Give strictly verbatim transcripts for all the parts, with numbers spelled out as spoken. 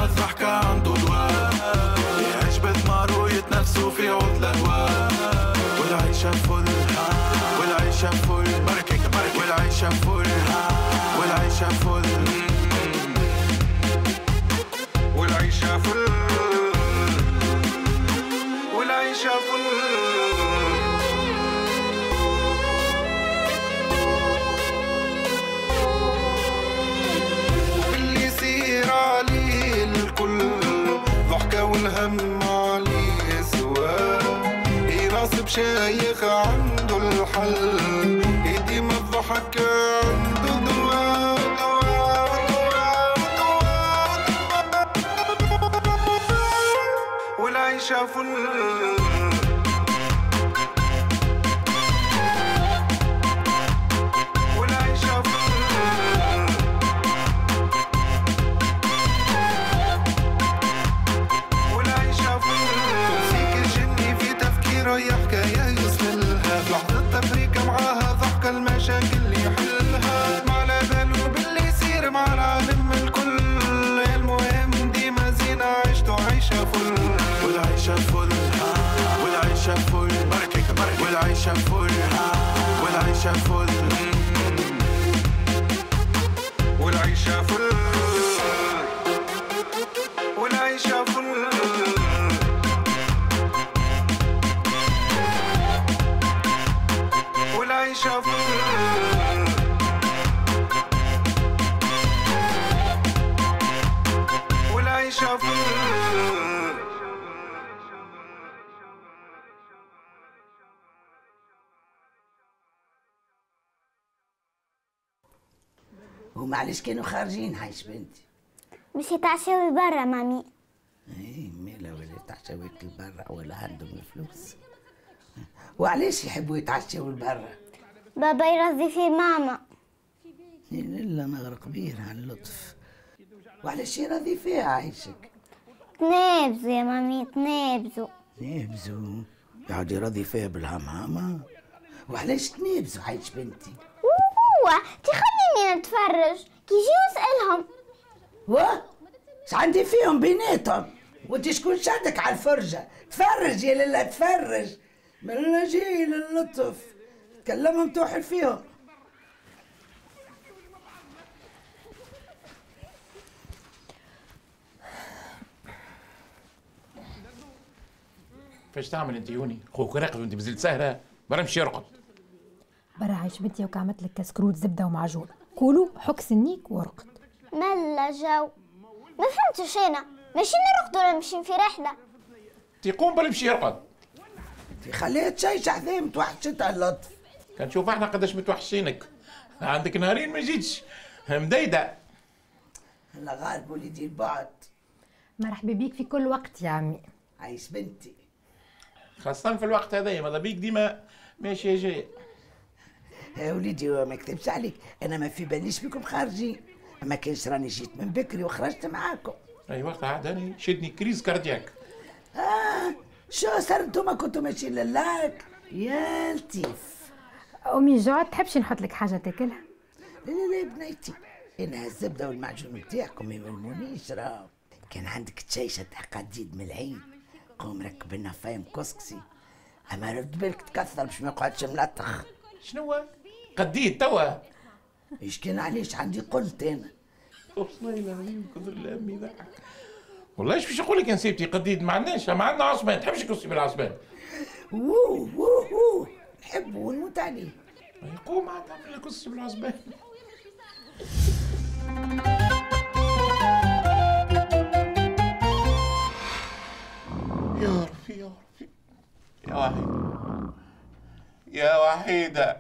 الضحكة عنده دواء، يعيش بثمار ويتنفسوا في عود الأهواء. والعيشة فل والعيشة فل بركة بركة والعيشة فل والعيشة فل والعيشة فل والعيشة فل. واللي يصير عليه الكل ضحكة والهم عليه سواء، يناصب شايخ عنده الحل، يديم الضحك عنده دواء دواء دواء دواء والعيشة فل والعيشة فل والعيشة فل. تمسيك الجني في تفكيره يا حكاية يسللها، لحظة تفريكة معاها ضحكة المشاكل اللي يحلها، ما على باله باللي يصير مع العالم الكل، المهم ديما زينة عيشته عيشة فل والعيشة فل والعيشة فل بركة بركة والعيشة فل والعيشة فل والعيشة فل والعيشة فل والعيشة فل والعيشة فل. ومعلش كانوا خارجين عايش بنتي. مش يتعشوا برا مامي. ايه مالا ولا يتعشوا برا ولا عندهم الفلوس. وعلاش يحبوا يتعشوا برا؟ بابا يرضي في ماما. الا نغرق بيه على اللطف. وعلاش يرضي فيها عايشك؟ تنابزوا يا مامي تنابزوا. تنابزوا؟ يقعد يرضي فيها بالهمهمة؟ وعلاش تنابزوا عايش بنتي؟ هو تخليني نتفرج كي يجيو اسألهم. وا اش عندي فيهم بيناتهم؟ وانت شكون شدك على الفرجة؟ تفرج يا لله تفرج. من جاي للطف تكلمهم توحل فيهم. فاش تعمل انت يوني؟ خوك راقد وانت مازلت سهره، برا مشي يرقد. برا عايش بنتي وكعمت لك كسكروت زبده ومعجون، كولو حك سنيك وارقد. ملا جو ما فهمتش انا، ماشي نرقدوا ولا ماشيين في رحله؟ تيقوم برا مشي يرقد. خليها تشيش حذايا متوحشتها اللطف. كان شوف احنا قداش متوحشينك، عندك نهارين ما جيتش مديده. الله غالب وليدي البعد. مرحبا بيك في كل وقت يا عمي. عايش بنتي. خاصة في الوقت هذايا ماذا بيك ديما ماشية جاية. يا وليدي ما كتبش عليك، انا ما في باليش بكم خارجين، ما كانش راني جيت من بكري وخرجت معاكم. اي وقت عاد انا شدني كريز كاردياك. اه شو صار انتوما كنتوا ماشيين للاك؟ يا لطيف. امي جوعت تحبش نحط لك حاجه تاكلها؟ لا لا لا بنيتي، انا الزبده والمعجون بتاعكم ما يملمونيش راهو. كان عندك تشيشه تاع قديد من العيد، قوم ركب لنا فايم كسكسي، اما رد بالك تكثر باش ما يقعدش ملطخ. شنو قديد توا؟ ايش كان علاش عندي قلت انا. والله العظيم كثر الهم يضحك. والله ايش باش نقول لك يا نسيبتي قديد ما عندناش، ما عندنا عصبان، تحبش كرسي بالعصبان. ووو ووو نحبه ونموت عليه. يقوم عاد نعمل لك كرسي بالعصبان. يا ربي يا ربي يا وحيدة يا وحيدة.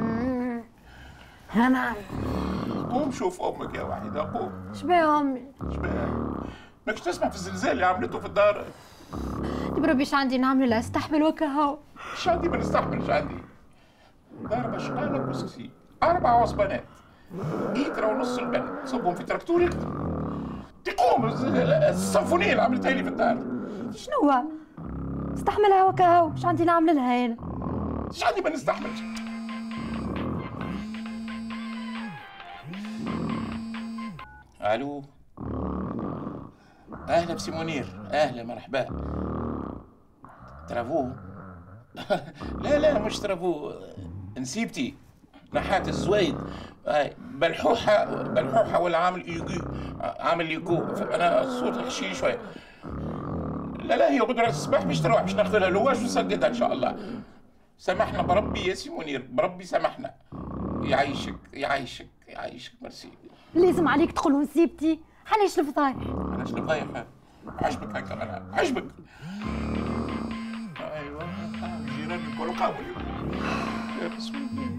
هنا قوم شوف امك يا وحيدة قوم. شبيه امي؟ شبيه؟ ماكش تسمع في الزلزال اللي عملته في الدار؟ بربي ايش عندي نعمل؟ لا استحمل وكهو. ايش عندي ما نستحملش عندي. ضربة شقالة كسكسي أربع عصبانات لتر ونص البن صبهم في تراكتور يخدم. تقوم السيمفونية اللي عملتها لي في الدار. شنو هو؟ استحملها وكهو، ايش عندي نعمل لها انا؟ ايش عندي ما نستحملش. الو اهلا بسي منير، اهلا مرحبا. ترافو؟ لا لا مش ترافو، نسيبتي نحات الزويد. هاي بلحوحه بلحوحه ولا عامل يوغو، عامل يوغو. انا صوتي خشي شويه. لا لا هي غدوه الصباح باش تروح، باش ناخذ لها لواش ونسددها ان شاء الله. سامحنا بربي يا سي منير، بربي سامحنا. يعيشك يعيشك يعيشك، ميرسي. لازم عليك تقول نسيبتي، علاش الفضايح؟ علاش الفضايح؟ عجبك هكا انا، عجبك. ايوه جيراني الكل قاوي. يا بسم الله.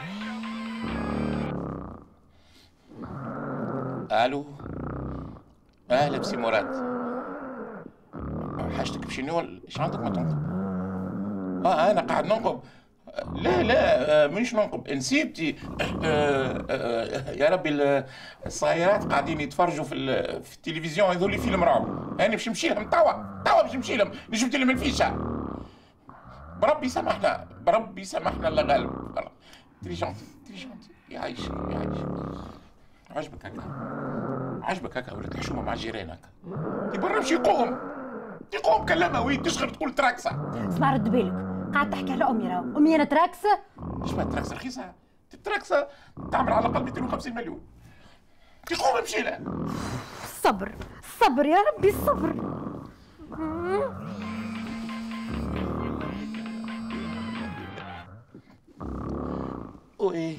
الو، اهلا بسي مراد. حاجتك بشنو؟ ايش عندك ما تنقب؟ اه انا قاعد ننقب. لا لا مش ننقب، نسيبتي. آه آه يا ربي الصغيرات قاعدين يتفرجوا في في التلفزيون يظهر لي فيلم رعب. انا باش نمشي لهم توا توا باش نمشي لهم، جبت لهم الفيشه. بربي سامحنا، بربي سامحنا الله غالب. تري جونتي تري جونتي. يعيشك يعيشك. عجبك هكا؟ عجبك هكا ولد الحشومه مع الجيران هكا؟ برا مشي يقوم يقوم كلمها وين تشغل تقول تراكسه. اسمع رد بالك، قاعد تحكي على امي راهو، امي انا تراكسه؟ ايش بها تراكسه رخيصه؟ التراكسه تعمل على الاقل مئتين وخمسين مليون. يقوم امشي لها. الصبر الصبر يا ربي الصبر. وايه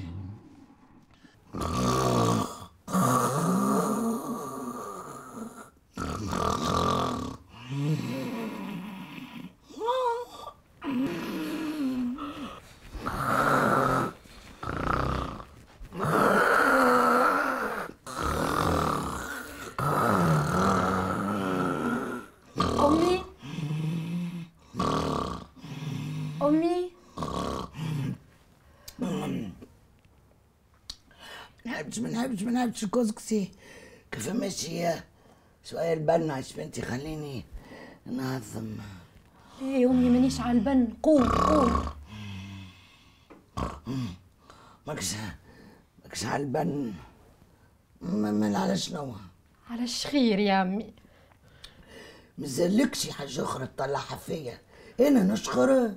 امي امي منحبش منحبش منحبش الكسكسي. كيف ماشية؟ شوية البن عش بنتي، خليني نهضم. ايه امي مانيش على البن، قوم قوم. ماكش ماكش على البن. من على شنو؟ على الشخير يا امي. مازالك شي حاجة أخرى تطلعها فيا؟ أنا نشخر.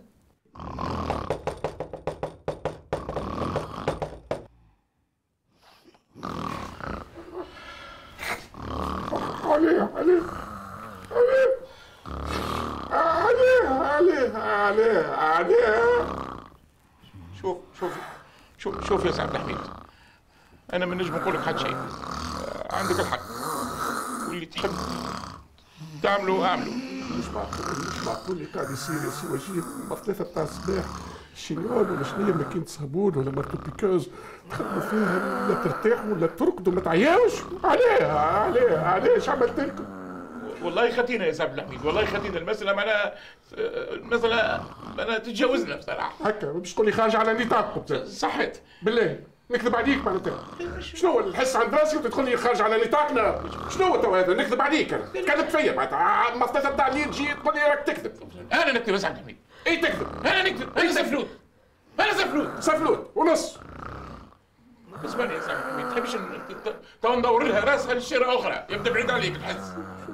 عليه عليه عليه عليه عليه عليه. شوف شوف شوف شوف يا سي عبد الحميد، انا ما نجم نقول لك حد شيء. عندك الحق، واللي تحب تعملوا اعملوا. مش معقول مش معقول اللي قاعد يصير يا سي وجيه. ما ثلاثة بتاع الصباح الشينيول ولا شنيا ماكينة صابون ولا مرتو بيكاز تخدموا فيها، لا ترتاحوا ولا ترقدوا ما تعياوش. عليه عليه علاش عملت لكم؟ والله خدينا يا سي عبد الحميد، والله خدينا. المسألة معناها المسألة معناها تتجاوزنا بصراحة. هكا باش تقول لي خارج على نطاقكم؟ صحت بالله نكذب عليك معناتها. شنو الحس عند راسي وتدخل لي خارج على نطاقنا؟ شنو تو هذا؟ نكذب عليك انا، كذبت فيا معناتها. ما ثلاثة بتاع الليل تجي تقول لي راك تكذب. انا نكذب يا سي عبد الحميد. اي تكذب؟ انا نكذب، انا سفلوت، انا سفلوت سفلوت ونص. اسمعني يا سي عبد الحميد، تحبش تو ندور لها راسها للشارع اخرى، يبدا بعيد عليك الحس.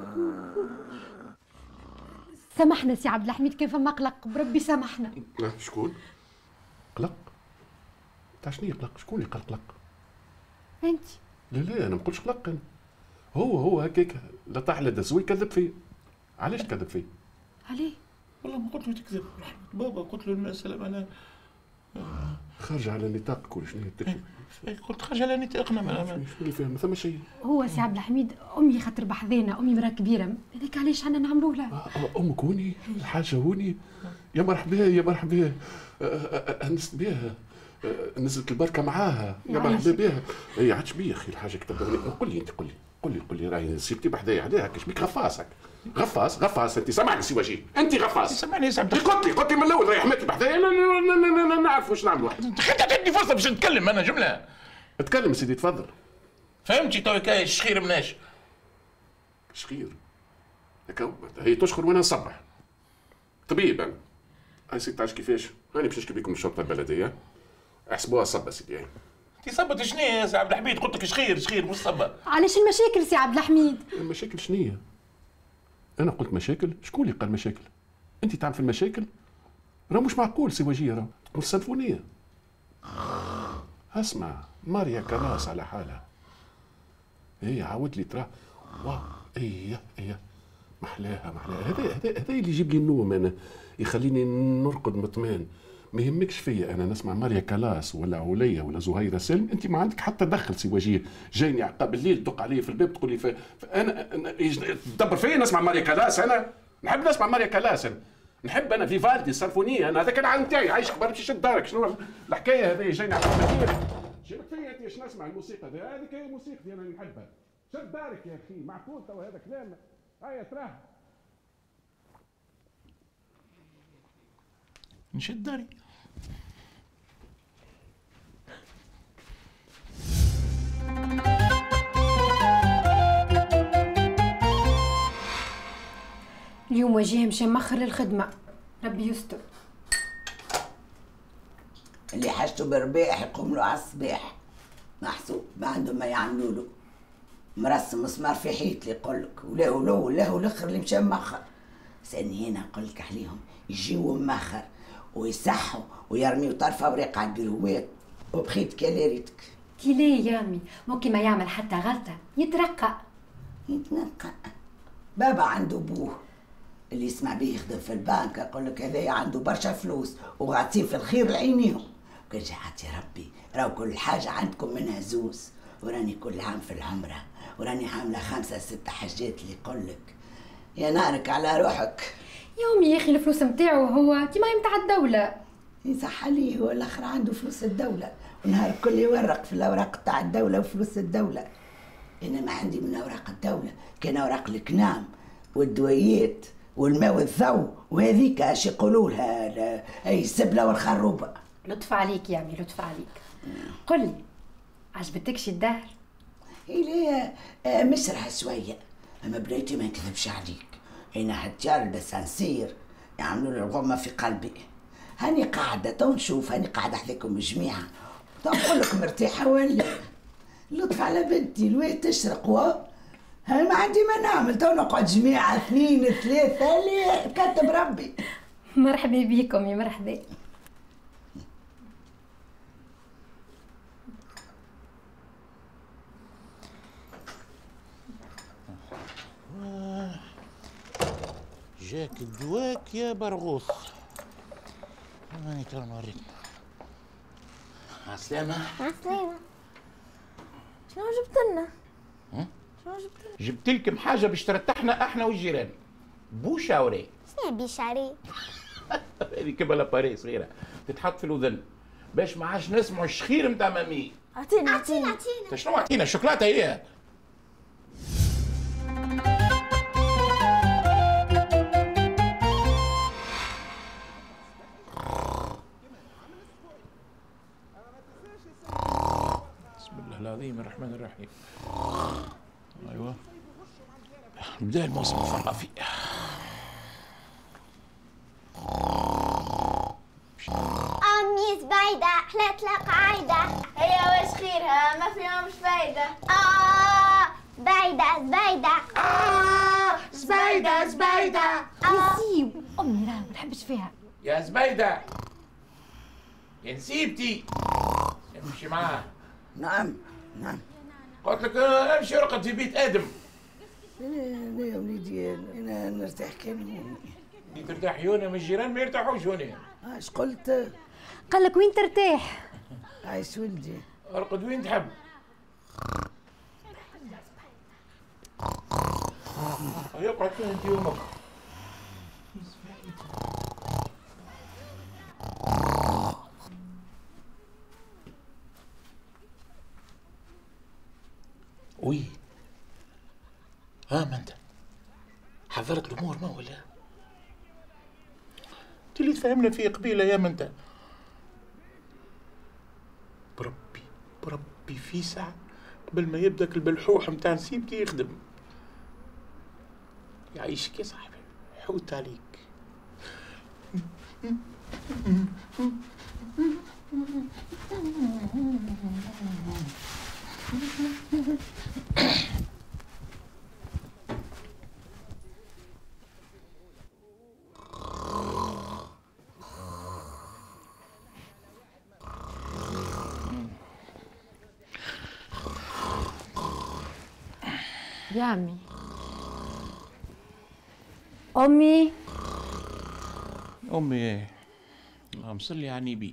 سامحنا سي عبد الحميد، كان فما قلق، بربي سامحنا. شكون؟ قلق؟ تاع شنو قلق؟ شكون اللي قال قلق؟ انت. لا لا انا ما نقولش قلق انا. هو هو هكاك لا طاح لا دز ويكذب فيه. علاش تكذب فيه؟ عليه؟ والله ما قلت له تكذب بابا، قلت له المسألة انا خارج على نطاق كل شنو تكذب. قلت خارج على نطاقنا. ما شنو اللي فيها؟ ما ثم شيء. هو سي عبد الحميد امي خاطر بحذانا، امي مرا كبيره، هذاك علاش حنا نعملوا لها. امك هوني الحاجه هوني. يا مرحبا يا مرحبا، انست بها، نزلت البركه معاها. يا مرحبا بها. اي عادش بيا اخي الحاجه كتبوني. قول لي انت، قول لي قول لي قول لي راهي نسيبتي بحذايا عليها كاش بيك غفاصك. غفاص غفاص انت. سامعني سي وجيه، انت غفاص. سامعني يا سامي. قلت لي قلت لي من الاول راهي حماتي بحذايا. انا نعرف واش نعمل واحد. انت تدي فرصه باش نتكلم انا جمله. اتكلم سيدي تفضل. فهمتي تو كاي الشخير مناش؟ شخير هكا هي تشخر وانا نصبح. طبيب انا. هاي سيدي تعرف كيفاش؟ راني باش نشكي بكم الشرطه البلديه. احسبوها صبه سيدي. انت صبت شنو يا سي عبد الحميد؟ قلت لك شخير شخير مش صبه. علاش المشاكل سي عبد الحميد؟ المشاكل شنية؟ انا قلت مشاكل؟ شكون اللي قال مشاكل؟ انت تعرف المشاكل؟ راه مش معقول سي وجيه، راه تقول سيمفونيه. اسمع، ماريا كلاس على حالها. هي عاود لي تراه واه ايه ايه محلاها محلاها. هذا هذا هذا اللي يجيب لي النوم انا، يخليني نرقد مطمئن. ما يهمكش فيا انا نسمع ماريا كلاس ولا عليا ولا زهيره سلم، انت ما عندك حتى دخل سي وجيه. جايني عقاب الليل تدق علي في الباب تقول لي ف... انا تدبر فيا نسمع ماريا كلاس. انا نحب نسمع ماريا كلاس، أنا نحب انا فيفالدي السيمفونيه. انا هذاك العالم تاعي عايش كبر باش نشد دارك. شنو الحكايه هذه؟ جايني عقاب الليل جيبك فيا انت اش نسمع الموسيقى هذيك، هي موسيقتي انا اللي نحبها. شد دارك يا اخي، معقول تو هذا كلام؟ هيا تراه نشد داري. اليوم وجيه مشى مخر للخدمة، ربي يستر. اللي حاجته برباح يقوم له على الصباح، محسوب ما عندهم ما يعملوا له. مرسم مسمار في حيط اللي يقول لك، ولا ولا ولا الاخر اللي مشى مخر. سأني هنا نقول لك عليهم يجيو مخر ويصحوا ويرميوا طرف اوراق على القروات وبخيت كالاريتك. كي ليه يا امي؟ ممكن ما يعمل حتى غلطة يترقى. يتنقى؟ بابا عنده بوه اللي يسمع بيه يخدم في البنك، يقول لك هذايا عنده برشا فلوس وغاطين في الخير لعينيهم. كان جعت يا ربي، راهو كل حاجة عندكم منها زوز، وراني كل عام في العمرة وراني عاملة خمسة ستة حاجات اللي يقول لك يا نارك على روحك. يا امي يا اخي الفلوس نتاعو هو كيما متاع الدولة. يصح عليه، هو الاخر عنده فلوس الدولة ونهار كل يورق في الاوراق تاع الدولة وفلوس الدولة. انا ما عندي من اوراق الدولة كان اوراق الكنام والدويات والماء والضوء، وهذيك اش يقولوا لها اي السبلة والخروبة. لطف عليك يا امي، لطف عليك. قل لي عجبتكش الدهر؟ هي مسرح شوية، اما بنيتي ما نكذبش عليك، هنا حتجار البسانسير يعملوا لي الغمة في قلبي. هاني قاعدة تو نشوف، هاني قاعدة حذاكم جميعا تو نقول لك مرتاحة ولا لطف على بنتي الوقت تشرق. و انا ما عندي ما نعمل، تو نقعد جميعة اثنين ثلاثة اللي كتب ربي. مرحبا بيكم يا مرحبا. جاك الدواك يا برغوث. ماني ترى نوريك. عسلامة. عسلامة. شنو جبت لنا؟ شنو جبت لنا؟ جبت لكم حاجه باش ترتحنا احنا والجيران. بوشاوري. شنو بيشاري؟ هذه كيما لاباري صغيره تتحط في الاذن باش ما عادش نسمعوا الشخير نتاع مامي. اعطينا اعطينا اعطينا. شنو اعطينا؟ الشوكولاته هي. العظيم الرحمن الرحيم. ايوه بدا الموسم الثقافي. امي زبيدة حلات لها قاعدة. هي واش خيرها؟ ما فيهمش فايدة. اه زبيدة زبيدة. اه زبيدة زبيدة. نسيب امي راه ما نحبش فيها. يا زبيدة يا نسيبتي امشي معاه. نعم نعم. قلت لك امشي ارقد في بيت ادم. لا لا يا وليدي انا نرتاح كان هوني. ترتاح هنا من الجيران ما يرتاحوش هنا. اش قلت؟ قال لك وين ترتاح؟ عايش ولدي. ارقد وين تحب. يقعد فين انت يومك. وي ها ما انت حضرت الامور ما ولا انت اللي تفهمنا فيه قبيله يا ما انت. بربي بربي في ساعه قبل ما يبدا البلحوح نتاع نسيبتي يخدم. يعيشك يا صاحبي حوت عليك. يا عمي امي امي اللهم صلي على النبي.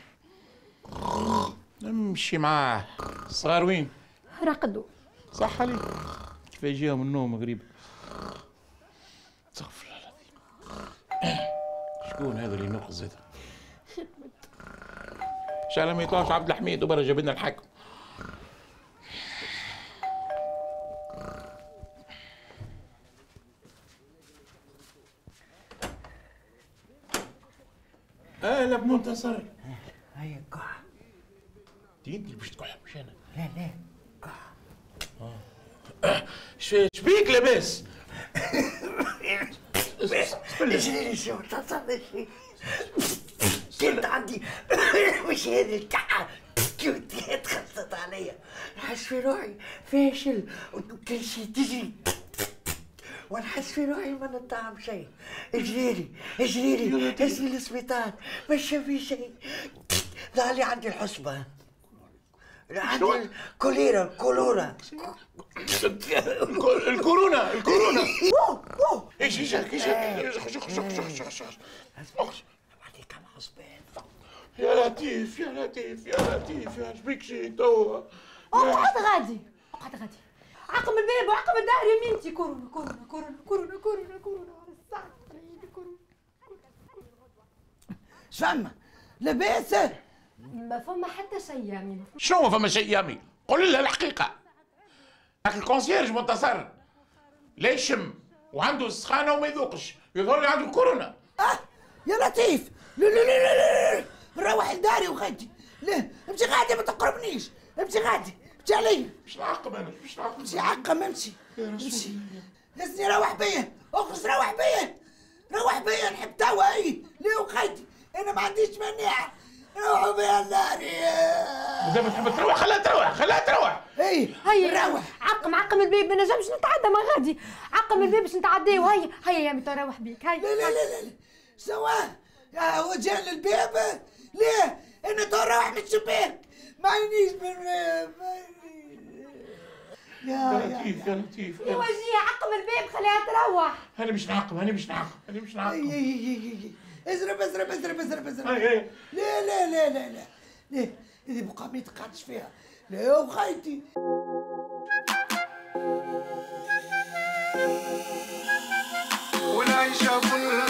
نمشي معاه. الصغار وين؟ رقدوا. صح عليك. كيف يجيهم النوم قريب. استغفر الله العظيم. شكون هذا اللي ينقز هذا؟ ان شاء الله ما يطلعش عبد الحميد وبرا جاب لنا الحاكم. اهلا بمنتصر. هيا قاع. انت اللي باش تكح مش انا. لا لا قاع. اه شبيك لاباس؟ اجري لي شو تصل شي. كنت عندي مش هذه الكحة كنت تخلصت عليا. نحس في روحي فاشل وكل شيء تجري ونحس في روحي ما نطعم شيء. اجريلي اجريلي هزني للسبيطار ما في شيء. ظهرلي عندي الحصبة عندي الكوليرا الكولورا الكورونا الكورونا. ايش ايش ايش بعطيك على حصبان. يا لطيف يا لطيف يا لطيف يا شبيك شي توا. اقعد غادي اقعد غادي. عقم الباب وعقم الدار يمينتي. كورونا كورونا كورونا كورونا كورونا كورونا على الساعة كورونا. شفما لاباس؟ ما فما حتى شيء يا امين. شنو ما فما شيء يا امين؟ قول لها الحقيقة. لكن الكونسيرج منتصر لا يشم وعنده السخانة وما يذوقش يظهر لي عنده كورونا. اه يا لطيف. لا لا لا لا لا نروح لداري وغادي. لا امشي غادي ما تقربنيش. امشي غادي امشي علي. مش نعقم انا مش نعقم. امشي عقم امشي امشي. لازمني روح بيا اخلص روح بيا روح بيا نحب توا هي. لا وغادي انا ما عنديش مانع. روحوا بيا الداري. إذا ما تحب تروح خليها تروح خليها تروح. اي هيا روح. عقم عقم الباب ما نجمش نتعدى ما غادي. عقم الباب باش نتعداو. هيا هيا يا امي تروح بيك. هيا لا لا لا لا سواه يا هو جا للباب. ليه انا تروح من الشباك ما عينيش من يا لطيف يا لطيف. وجيه عقم الباب خليها تروح. انا مش نعقم انا مش نعقم انا مش نعقم. ازرب ازرب ازرب ازرب ازرب. لا لا لا لا لا لا هذه بقى ما يتقعدش فيها. لا وخيتي والعيشة فل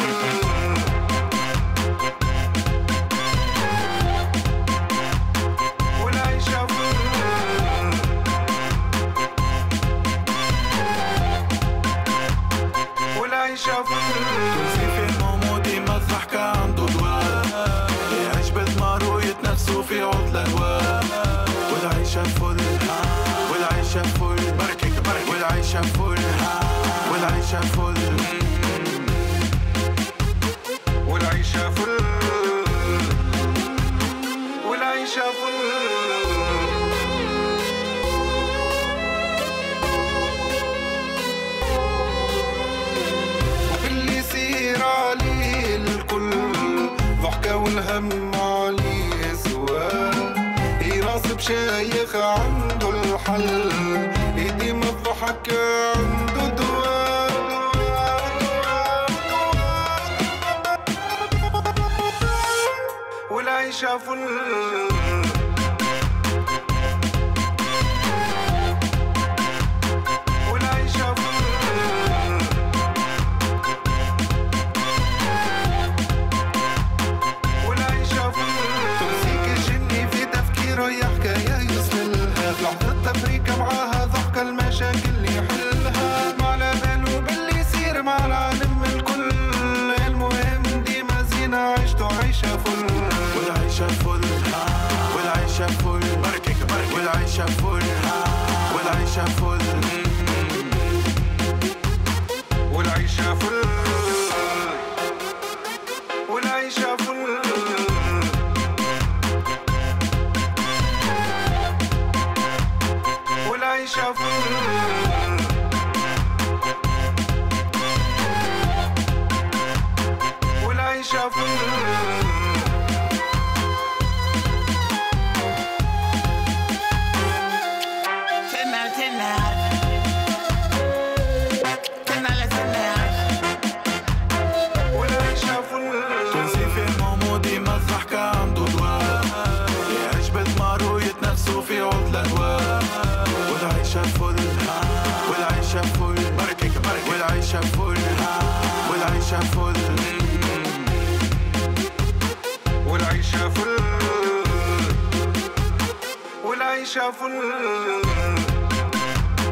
والعيشة فل والعيشة فل توصيف المومودي ما الضحكة عنده دواء يعيش بثمار ويتنفسوا في عطلة هواء والعيشة فل والعيشة فل بركك بركك والعيشة فل والعيشة فل والعيشة فل والعيشة فل وباللي يصير عليه الكل ضحكة والهم عليه سواه يناصب شايخ عنده الحل يديم الضحك عنده دواء والعيشة فل والعيشة فل والعيشة فل تمسيك الجني في تفكيره يا حكاية يسملها في لحظة تبريكة معاها ضحكة المشاكل يحلها ما على باله باللي يصير مع العالم الكل المهم ديما زينة عيشته عيشة فل والعيشة فل والعيشة فل بركك بركك والعيشة فل والعيشة فل والعيشة فل والعيشة فل والعيشة فل والعيشة فل سنة سنة والعيشة فل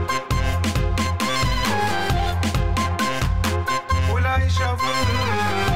والعيشة فل